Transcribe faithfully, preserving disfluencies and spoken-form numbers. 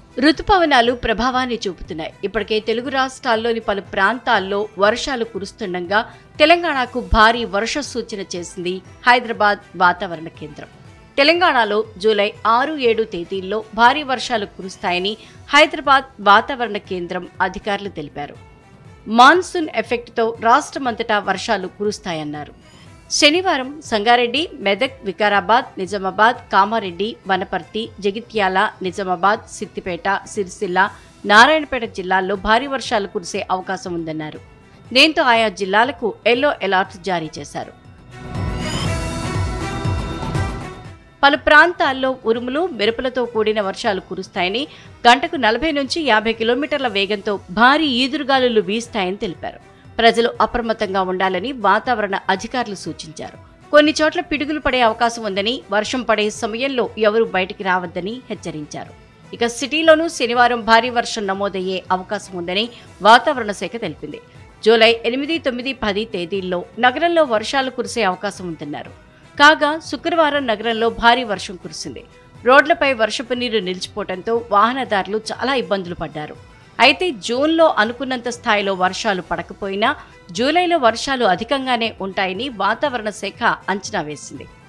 రుతుపవనాలు ప్రభావాన్ని చూపుతున్నాయి. ఇప్పటికే తెలుగు రాష్ట్రాల్లోని పలు ప్రాంతాల్లో వర్షాలు కురుస్తుండగా తెలంగాణకు భారీ వర్ష సూచన చేసింది హైదరాబాద్ వాతావరణ కేంద్రం. తెలంగాణలో జూలై ఆరు ఏడు తేదీల్లో భారీ వర్షాలు కురుస్తాయని హైదరాబాద్ వాతావరణ కేంద్రం అధికారులు తెలిపారు. మాన్సూన్ ఎఫెక్ట్తో రాష్ట్రమంతటా వర్షాలు కురుస్తాయన్నారు. శనివారం సంగారెడ్డి, మెదక్, వికారాబాద్, నిజామాబాద్, కామారెడ్డి, వనపర్తి, జగిత్యాల, నిజామాబాద్, సిద్దిపేట, సిరిసిల్ల, నారాయణపేట జిల్లాల్లో భారీ వర్షాలు కురిసే అవకాశం ఉందన్నారు. దీంతో ఆయా జిల్లాలకు ఎల్లో అలర్ట్ జారీ చేశారు. పలు ప్రాంతాల్లో ఉరుములు, మెరుపులతో కూడిన వర్షాలు కురుస్తాయని, గంటకు నలభై నుంచి యాభై కిలోమీటర్ల వేగంతో భారీ ఈదురుగాలులు వీస్తాయని తెలిపారు. ప్రజలు అప్రమత్తంగా ఉండాలని వాతావరణ అధికారులు సూచించారు. కొన్ని చోట్ల పిడుగులు పడే అవకాశం ఉందని, వర్షం పడే సమయంలో ఎవరూ బయటికి రావద్దని హెచ్చరించారు. ఇక సిటీలోనూ శనివారం భారీ వర్షం నమోదయ్యే అవకాశం ఉందని వాతావరణ శాఖ తెలిపింది. జూలై ఎనిమిది, తొమ్మిది, పది తేదీల్లో నగరంలో వర్షాలు కురిసే అవకాశం ఉందన్నారు. కాగా శుక్రవారం నగరంలో భారీ వర్షం కురిసింది. రోడ్లపై వర్షపు నీరు నిలిచిపోవడంతో వాహనదారులు చాలా ఇబ్బందులు పడ్డారు. అయితే జూన్లో అనుకున్నంత స్థాయిలో వర్షాలు పడకపోయినా జూలైలో వర్షాలు అధికంగానే ఉంటాయని వాతావరణ శాఖ అంచనా వేసింది.